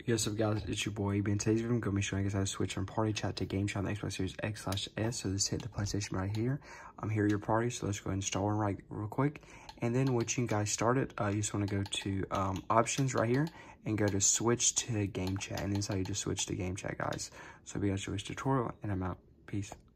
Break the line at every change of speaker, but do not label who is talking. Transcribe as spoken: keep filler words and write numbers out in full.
Yes, up guys, it's your boy. In today's video, I'm going to be showing you guys how to switch from party chat to game chat on the Xbox Series X slash S. So just hit the PlayStation right here. I'm here at your party, so let's go ahead and install one right real quick. And then once you guys start it, uh, you just want to go to um, options right here and go to switch to game chat. And this is how you just switch to game chat, guys. So we got your tutorial, and I'm out. Peace.